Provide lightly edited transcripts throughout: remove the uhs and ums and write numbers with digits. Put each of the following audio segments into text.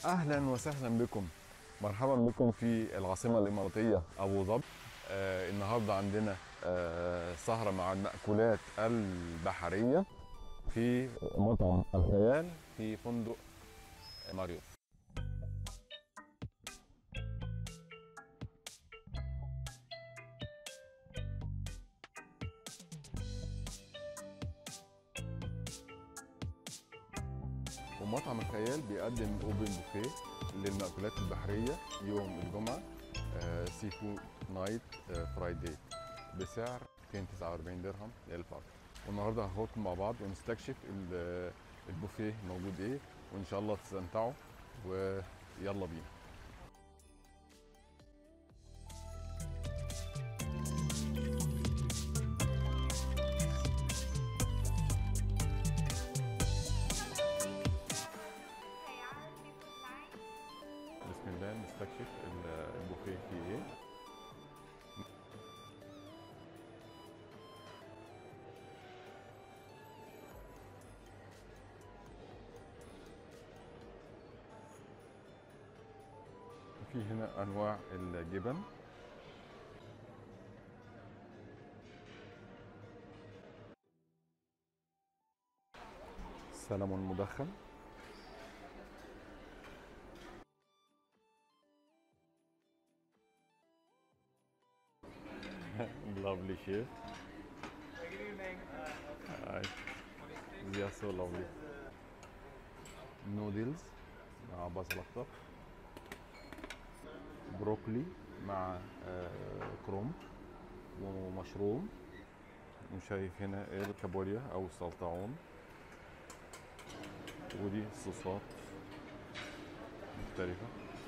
اهلا وسهلا بكم. مرحبا بكم في العاصمه الاماراتيه ابو ظبي. النهارده عندنا سهره مع المأكولات البحريه في مطعم الخيال في فندق ماريوت. ومطعم الخيال بيقدم اوبن بوفيه للمأكولات البحريه يوم الجمعه، سي فود نايت فرايداي، بسعر 249 درهم للفرد. والنهارده هاخدكم مع بعض ونستكشف البوفيه موجود ايه، وان شاء الله تستمتعوا، ويلا بينا. بسم الله نستكشف البوفيه فيه ايه. في هنا انواع الجبن، سلمون مدخن، lovely chef. Good evening. Hi. They are so lovely. نودلز مع بصل اخضر، بروكلي مع كروم ومشروم، وشايف هنا الكابوريا او السلطعون، ودي صوصات مختلفة.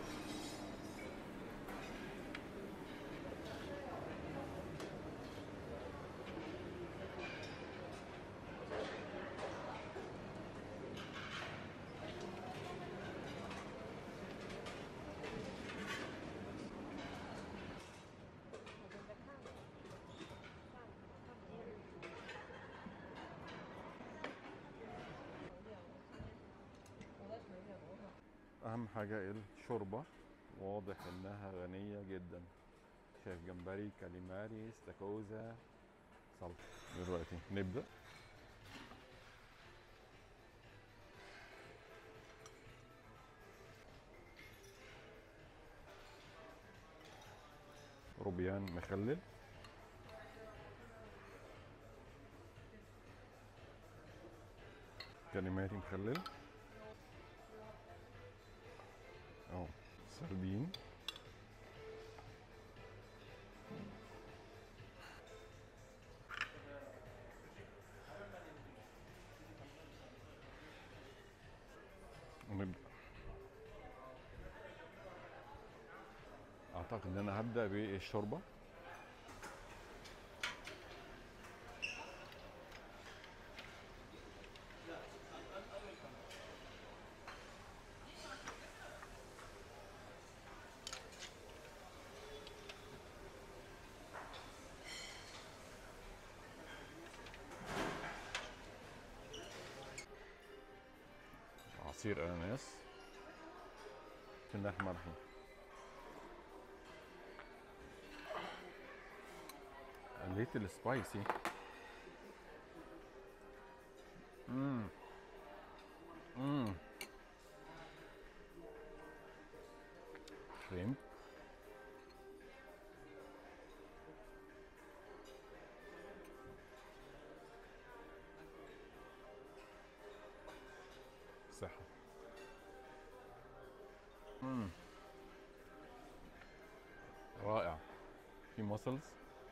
اهم حاجة الشوربة، واضح انها غنية جدا. شايف جمبري، كاليماري، استاكوزا، سلطة. دلوقتي نبدأ. روبيان مخلل، كاليماري مخلل، اهو سردين، ونبدأ. اعتقد ان انا هبدأ بالشوربة. عصير اناناس، بسم الله الرحمن الرحيم. ليتل سبايسي. امم امم شريمب، صحة. امم رائع. في ماسلز،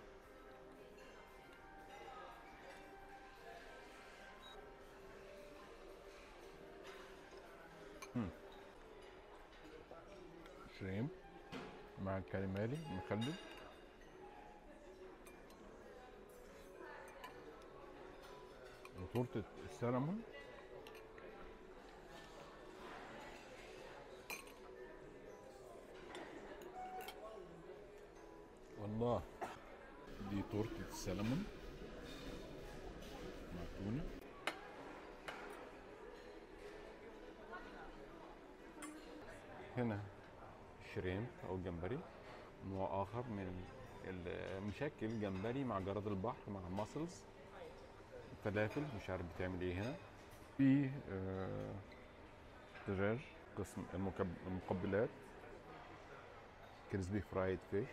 شريمب مع الكاليماري مخلل، وتورتة السلمون. والله دي تورتة السلمون مع تونة. هنا شريمب او جمبري، نوع اخر من المشكل جمبري مع جراد البحر مع ماسلز، فلافل مش عارف بتعمل ايه هنا. في دجاج، قسم المقبلات، كريسبي فرايد فيش،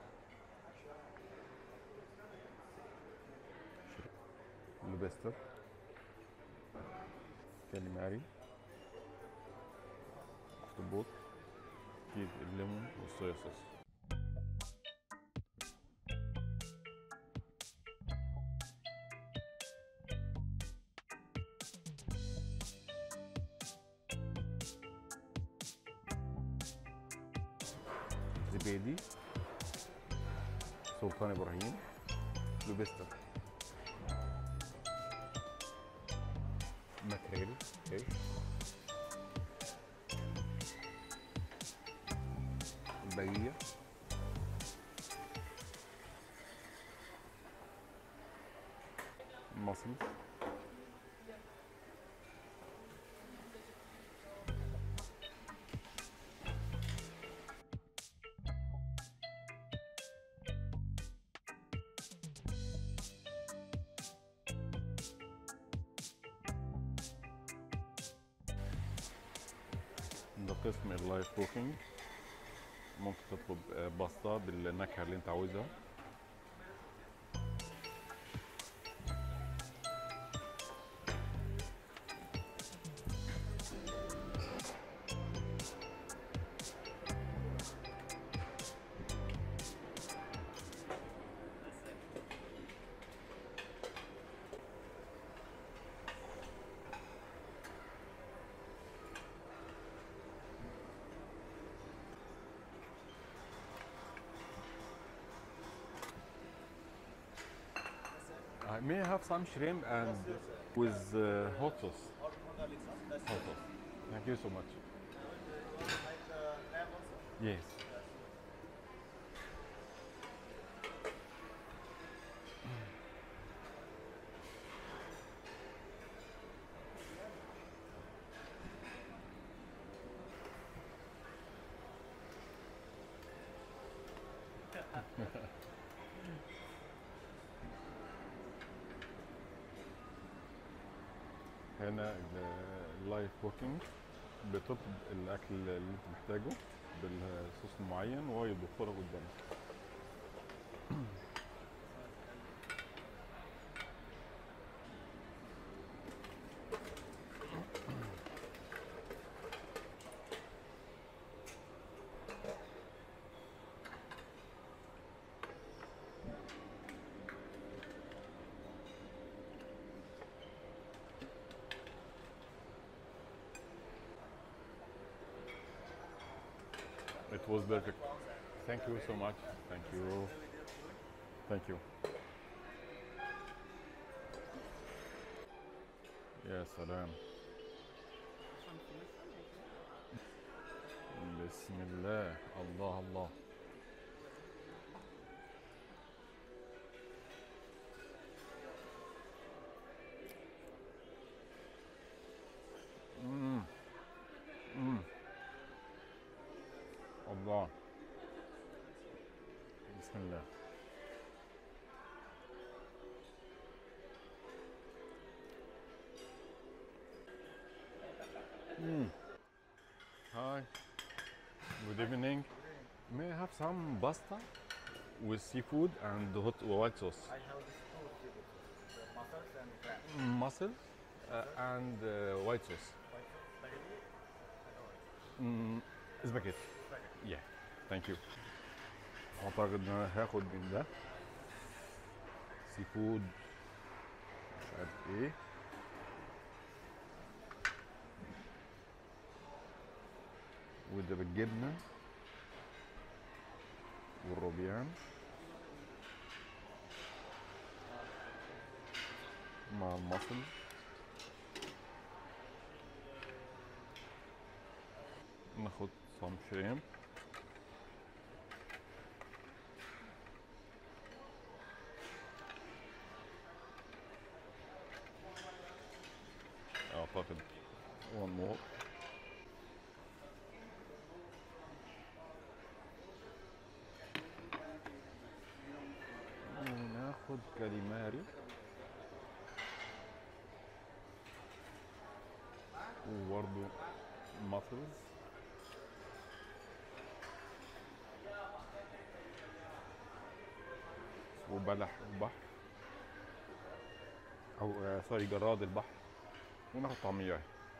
لوبستر، كاليماري، اخطبوط، كيس الليمون والصويا صوص. زبادي، سلطان ابراهيم، لوبستر، ماكريل فيش، البقية، مصر. ده قسم اللايف كوكينج، ممكن تطلب باستا بالنكهة اللي انت عاوزها. I may have some shrimp and with hot sauce. Hot sauce. Thank you so much. Yes. هنا اللايف كوكينج، بتطلب الاكل اللي انت محتاجه بالصوص المعين وهو يطبخه لك قدامك. It was perfect. Thank you so much. Thank you. Thank you. يا سلام. بسم الله، الله الله. مم. مم. الله. بسم الله. Mm. Hi. Good evening. May I have some pasta with seafood and hot white sauce? I have this two seafood, the mussels and crab. Mussel and white sauce. White sauce, spaghetti, Spaghetti. spaghetti. Yeah. Thank you. اعتقد ان انا هاخد من ده سي فود مش عارف ايه، وده بالجبنه والروبيان مع المصل. ناخد صام شريمب. اعتقد one more. كاليماري وبرضه ماسلز وبلح البحر او سوري جراد البحر، وناخد طعمية.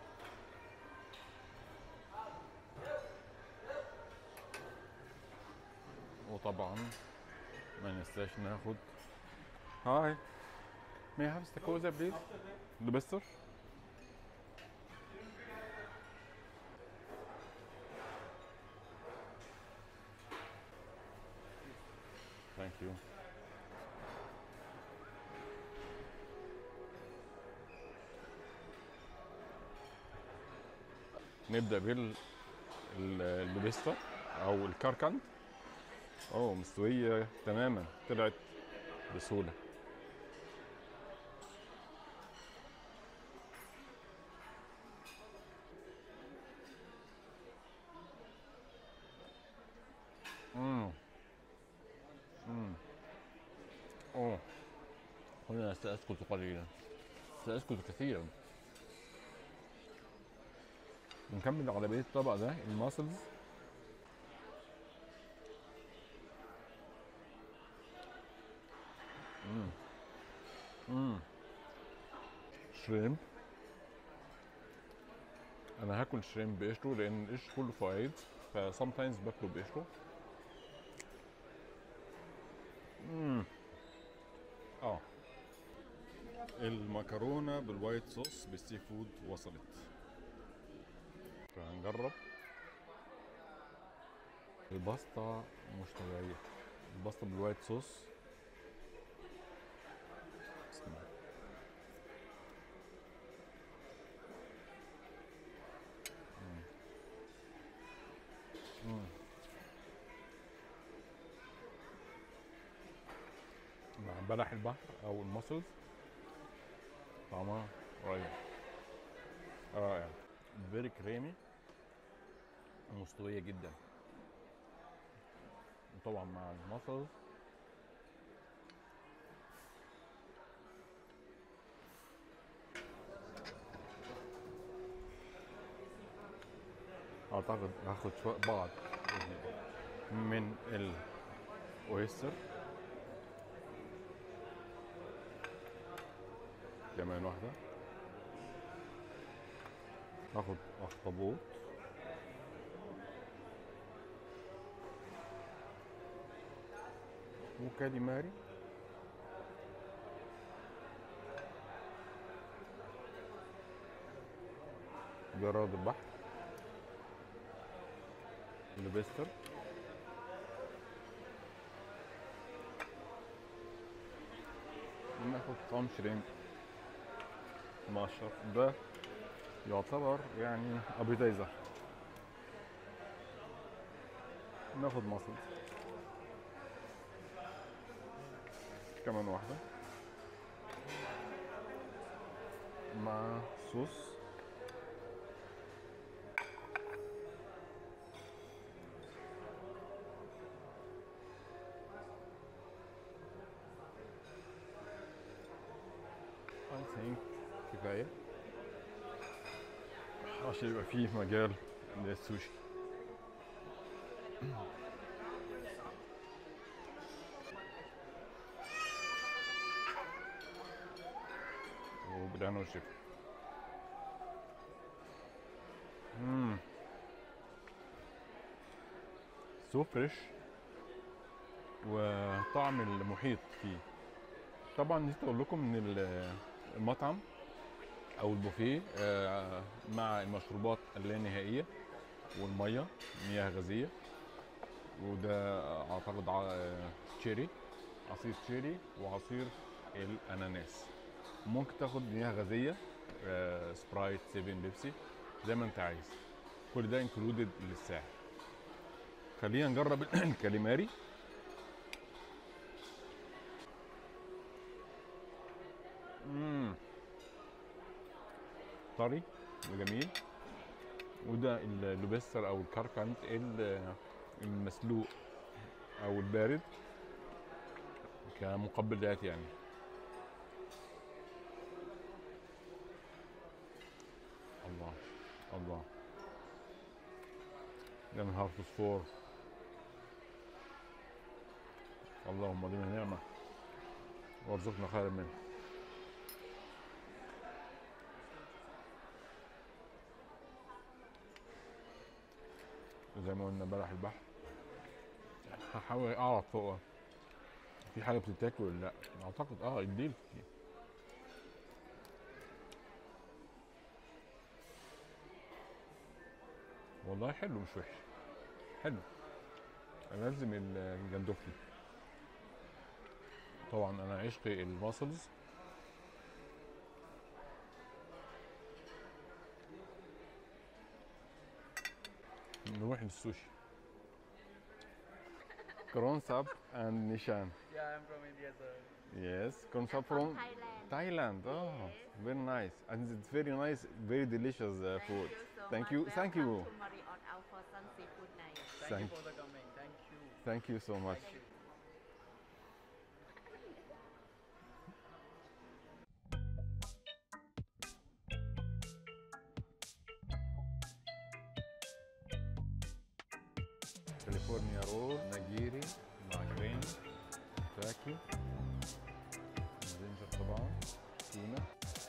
وطبعا ما ننساش ناخد هاي may I have استاكوزا بليز لوبستر. ثانك يو. نبدأ باللوبستر او الكركند. اوه مستوية تماما، طلعت بسهولة. امم اوه هنا سأسكت قليلا، سأسكت كثيرا. نكمل على بقية الطبق ده الماسلز. شريمب. انا هاكل شريمب بقشره لان القشر كله فوائد، فسامتايمز باكله بقشره. اه المكرونه بالوايت صوص بالسي فود وصلت، فهنجرب. الباستا مش طبيعيه، الباستا بالوايت صوص. بسم الله. مع بلح البحر او المصل طعمها رائع رائع، فيري كريمي ومستوية جدا. وطبعا مع المصل اعتقد هاخد بعض من الاويستر كمان واحدة. هاخد اخطبوط وكاليماري جراد البحر لوبستر وناخد طعم شريمب مقشر. ده يعتبر يعني ابيتايزر. ناخد مصل كمان واحدة مع صوص I think كفاية عشان يبقى فيه مجال للسوشي. وبالهنا والشفا. سو فريش وطعم المحيط فيه. طبعا نسيت اقول لكم ان المطعم او البوفيه مع المشروبات اللانهائيه والميه مياه غازيه، وده اعتقد تشيري، عصير تشيري وعصير الاناناس. ممكن تاخد مياه غازيه سبرايت 7 بيبسي زي ما انت عايز، كل ده انكلودد للسعر. خلينا نجرب الكاليماري. طري وجميل. وده اللوبستر او الكركنت المسلوق او البارد كمقبلات يعني. الله، يا نهار فوسفور. اللهم دينا نعمة وارزقنا خيرا منها. زي ما قلنا امبارح البحر، هحاول اعرف فوق في حاجة بتتاكل ولا لا. اعتقد الديل. والله حلو مش وحش، حلو. لازم الجندوفلي. طبعا انا عشقي الماسلز. نروح للسوشي. Corn Sap and Nishan. Yeah, I'm from India, sir. Yes, corn sap from Thailand. Thailand. Oh, Yes. very nice. And it's very nice, very delicious food. Thank you, much. thank you. Welcome to Marriott Alpha Seafood Night. Thank you for the coming. Thank you. Thank you so much. Thank you. كاليفورنيا رول نيجيري مع كريم تاكي، زنجر طبعا، تونة.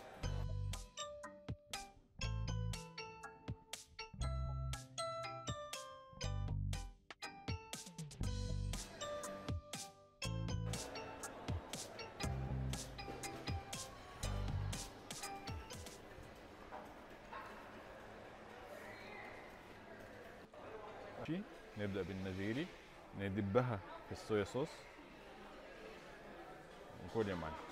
نبدأ بالنجيري، ندبها في الصويا صوص ونكل يا معلم.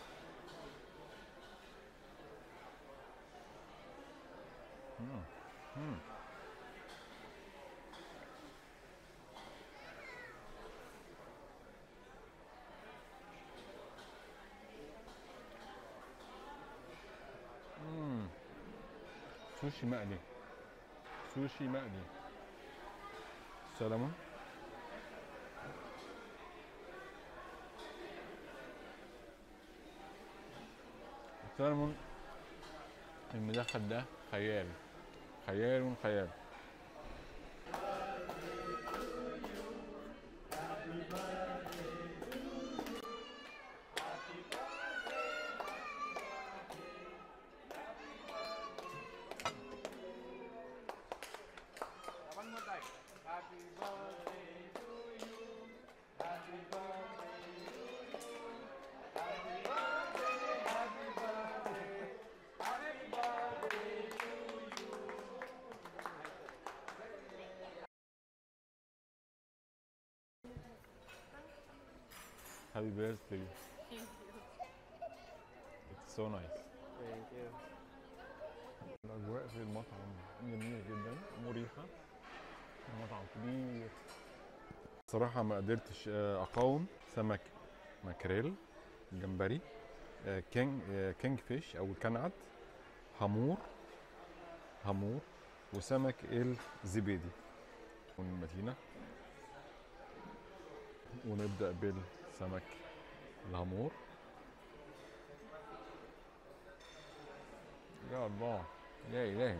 سوشي مقلي، سوشي مقلي. سلمون، السلمون المدخل ده خيال، خيال خيال. One more time. Happy birthday to you. Happy birthday to you. Happy birthday. Happy birthday. Happy birthday to you. Happy birthday. It's so nice. Thank you. الأجواء في المطعم جميلة جدا، مريحة. المطعم كبير. صراحة ما قدرتش أقاوم سمك ماكريل، جمبري، كينج فيش أو الكنعد، هامور، وسمك الزبيدي من المدينة. ونبدأ بالسمك الهامور. يا الله، يا إلهي.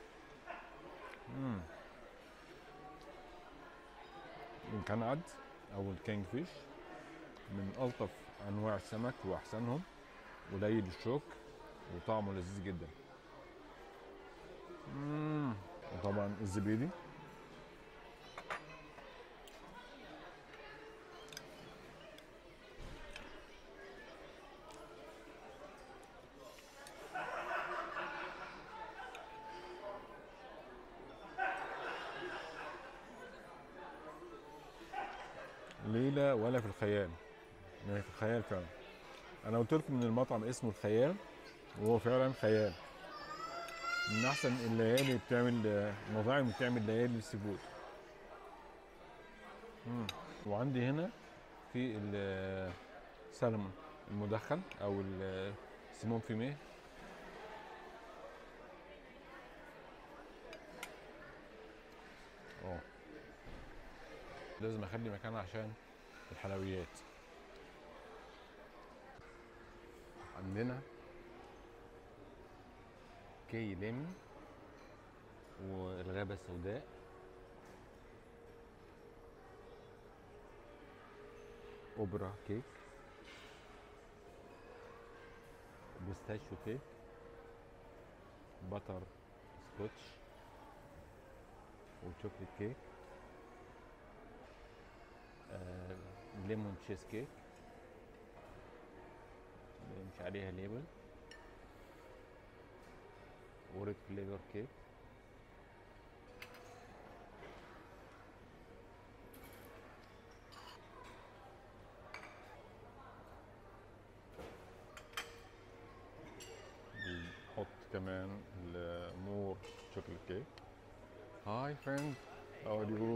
الكنعد أو الكينج فيش من ألطف أنواع السمك وأحسنهم، قليل الشوك وطعمه لذيذ جدا. وطبعا الزبيدي. ليلة ولا في الخيال، يعني في الخيال فعلا. أنا قلت لكم إن المطعم اسمه الخيال، وهو فعلا خيال. من أحسن الليالي بتعمل مطاعم بتعمل ليالي السي فود. وعندي هنا في السلمون المدخن أو السيمون فيميه. لازم اخلي مكان عشان الحلويات. عندنا كي ليمي والغابة السوداء. اوبرا كيك، بيستاشيو كيك، باتر سكوتش، وشوكليت كيك، ليمون تشيز كيك مش عليها ليبل، وريد فليفر كيك، بنحط كمان المور شوكليت كيك. Hi friend, how are you?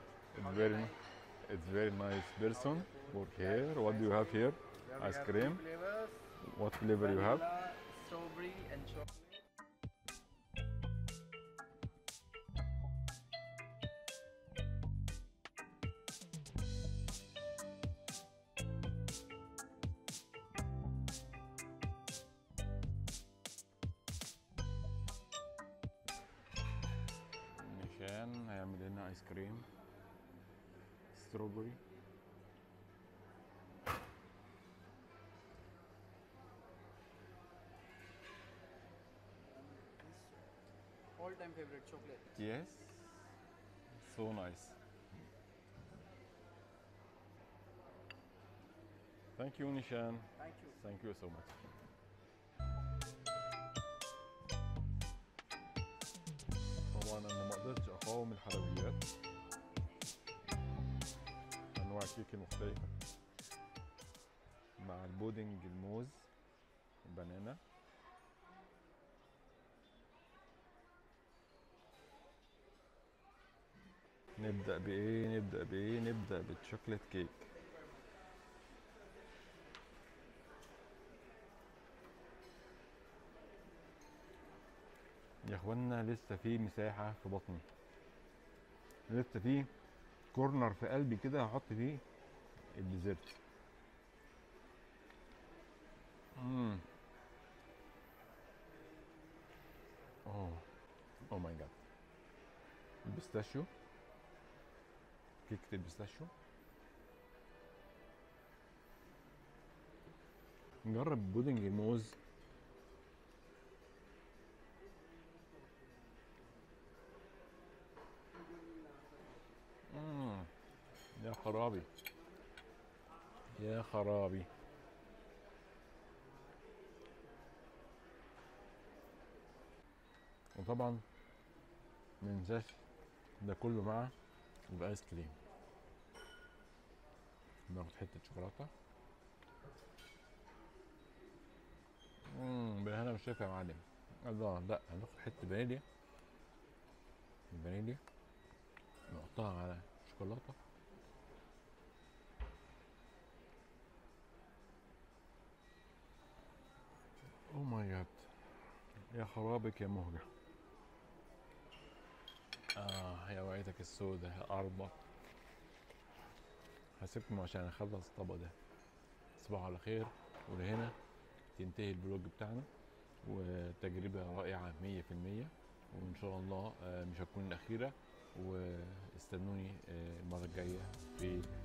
It's very nice person work here. What do you have here? Yeah, we Ice have cream. two flavors. What flavor you have? Vanilla, strawberry, and chocolate. نيشان هيعمل لنا ايس كريم ستروبري. All-time favorite chocolate. Yes, so nice. Thank you Nishan. Thank you. Thank you so much. طبعا انا ما قدرتش اقاوم الحلويات، انواع كيك مختلفه مع البودنج الموز البنانا. نبدأ بإيه؟ نبدأ بالشوكليت كيك. يا اخوانا لسه في مساحة في بطني، لسه في كورنر في قلبي كده هحط فيه الديزرت. امم اوه ماي جاد، البيستاشيو، كيكة البيستاشيو. نجرب بودنج الموز. يا خرابي يا خرابي. وطبعا مننساش ده كله مع الايس كريم. ناخد حتة شوكولاتة. بالهنا والشفا يا معلم. الله، لا هناخد حتة فانيليا، الفانيليا نحطها على شوكولاتة. او ماي جاد، يا خرابك يا مهجة. يا وعيتك السودة يا أربط. هسيبكم عشان أخلص الطبق ده. تصبحوا على خير، ولهنا تنتهي الفلوج بتاعنا، وتجربة رائعة 100%، وإن شاء الله مش هتكون الأخيرة. واستنوني المرة الجاية في